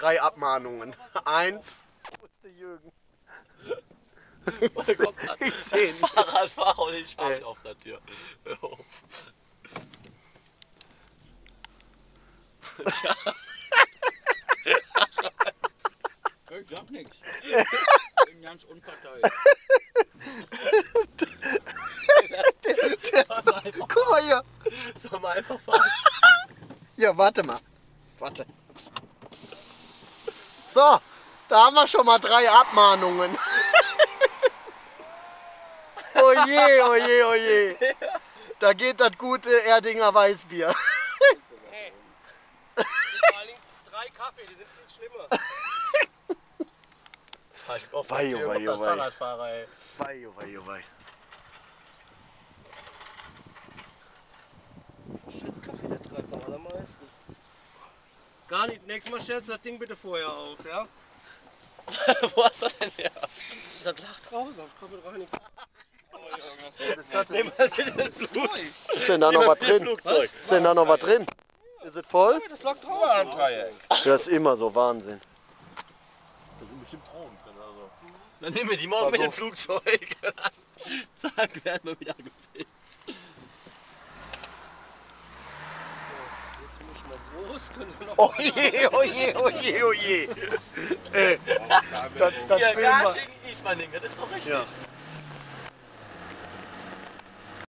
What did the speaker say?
3 Abmahnungen. 1. Wo ist der Jürgen? Ich sehe ihn. Fahrradfahrer und ich schaue auf der Tür. Hör auf. Ich sag nichts. Ich bin ganz unparteiisch. Guck mal hier. Sollen wir einfach fahren? Ja, warte mal. Warte. So, da haben wir schon mal 3 Abmahnungen. Oje, oje, oje. Da geht das gute Erdinger Weißbier. Hey. Vor allen Dingen 3 Kaffee, die sind viel schlimmer. Fahr ich auf Wei, der Tür, wei, der wei. Fahrradfahrer, ey. Wei, oh wei, oh wei. Scheiß Kaffee, der treibt am allermeisten. Gar nicht, nächstes Mal stellst du das Ding bitte vorher auf, ja? Wo hast du das denn her? Das lag draußen, ich komme rein. Ist denn da noch was drin? Ist denn da noch was drin? Ist es voll? Das lag draußen. Das ist immer so Wahnsinn. Da sind bestimmt Drogen drin oder so. Dann nehmen wir die morgen mit dem Flugzeug. Zack, werden wir wieder gefilmt. Jetzt muss ich mal groß, können wir noch. Oje, oje, oje, oje. Das Ja, filmen wir. Garching, Ismaning, das ist doch richtig. Ja.